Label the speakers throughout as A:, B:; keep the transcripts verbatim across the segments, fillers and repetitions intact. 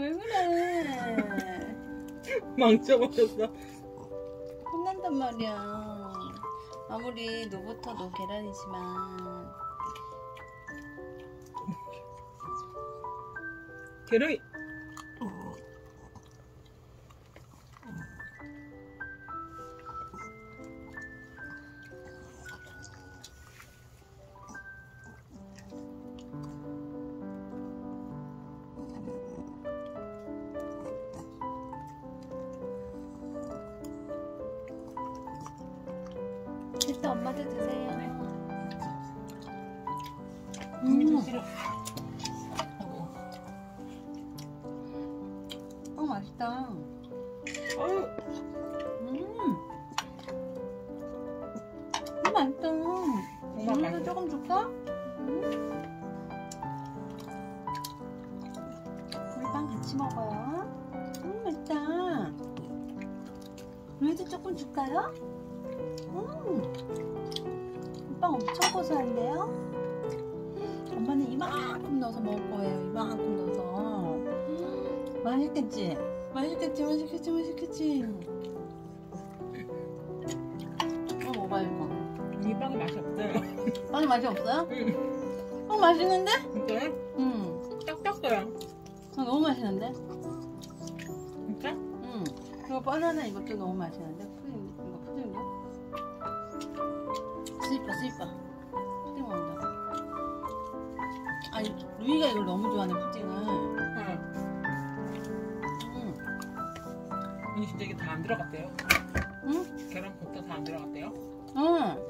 A: 왜 그래?
B: 망쳐버렸어.
A: 혼난단 말이야. 아무리 노부터도 계란이지만.
B: 계란이.
A: 일단 엄마도 드세요.
B: 음. 싫어.
A: 어, 맛있다.
B: 어우.
A: 음. 음, 맛있다. 우유도 조금 줄까? 음. 우리 빵 같이 먹어요. 음, 맛있다. 우유도 조금 줄까요? 음. 빵 엄청 고소한데요? 엄마는 이만큼 넣어서 먹을 거예요. 이만큼 넣어서. 음, 맛있겠지? 맛있겠지? 맛있겠지? 맛있겠지? 이거 먹어봐요, 이거.
B: 이 빵이 맛이 없어요.
A: 빵이 맛이 없어요?
B: 응.
A: 어, 맛있는데?
B: 진짜요?
A: 응.
B: 딱딱해요.
A: 어, 너무 맛있는데?
B: 진짜?
A: 응. 이거 바나나 이것도 너무 맛있는데? 푸딩, 이거 푸딩도? 스이퍼, 스이퍼. 푸딩 먹는다. 아니, 루이가 이걸 너무 좋아하네, 푸딩을.
B: 응.
A: 응.
B: 언니 진짜 이게 다 안 들어갔대요?
A: 응?
B: 계란 겉도 다 안 들어갔대요?
A: 응.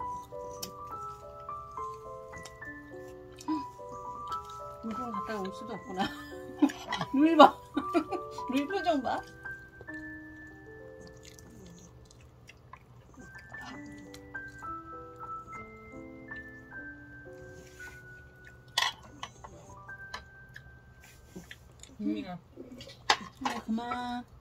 A: 물건 갖다가 올 수도 없구나. 루이 봐. 루이 표정 봐.
B: 민민아.
A: 네, 그만.